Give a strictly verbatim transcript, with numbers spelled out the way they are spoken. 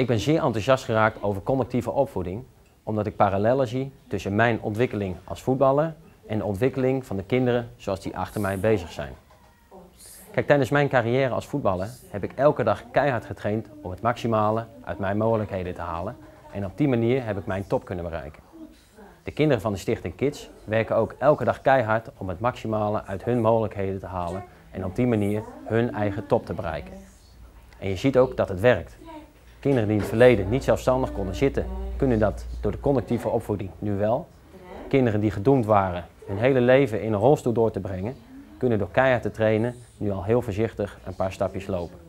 Ik ben zeer enthousiast geraakt over connectieve opvoeding, omdat ik parallellen zie tussen mijn ontwikkeling als voetballer en de ontwikkeling van de kinderen zoals die achter mij bezig zijn. Kijk, tijdens mijn carrière als voetballer heb ik elke dag keihard getraind om het maximale uit mijn mogelijkheden te halen en op die manier heb ik mijn top kunnen bereiken. De kinderen van de Stichting Kids werken ook elke dag keihard om het maximale uit hun mogelijkheden te halen en op die manier hun eigen top te bereiken. En je ziet ook dat het werkt. Kinderen die in het verleden niet zelfstandig konden zitten, kunnen dat door de connectieve opvoeding nu wel. Kinderen die gedoemd waren hun hele leven in een rolstoel door te brengen, kunnen door keihard te trainen nu al heel voorzichtig een paar stapjes lopen.